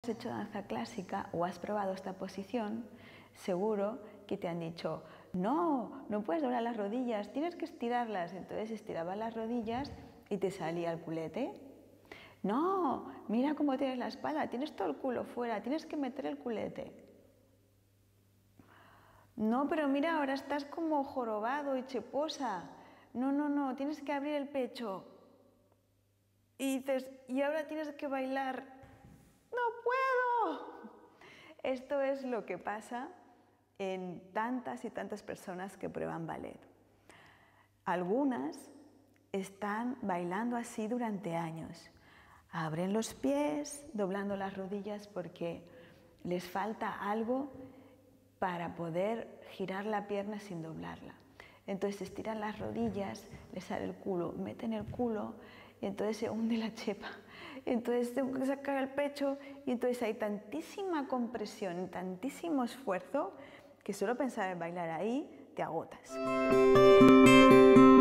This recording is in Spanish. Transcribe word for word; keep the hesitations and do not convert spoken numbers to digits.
has hecho danza clásica o has probado esta posición, seguro que te han dicho, no, no puedes doblar las rodillas, tienes que estirarlas. Entonces estirabas las rodillas y te salía el culete. No, mira cómo tienes la espalda, tienes todo el culo fuera, tienes que meter el culete. No, pero mira, ahora estás como jorobado y cheposa. No, no, no, tienes que abrir el pecho. Y dices, y ahora tienes que bailar. ¡No puedo! Esto es lo que pasa en tantas y tantas personas que prueban ballet. Algunas están bailando así durante años. Abren los pies, doblando las rodillas porque les falta algo para poder girar la pierna sin doblarla. Entonces estiran las rodillas, les sale el culo, meten el culo y entonces se hunde la chepa. Entonces tengo que sacar el pecho y entonces hay tantísima compresión, tantísimo esfuerzo que solo pensar en bailar ahí te agotas.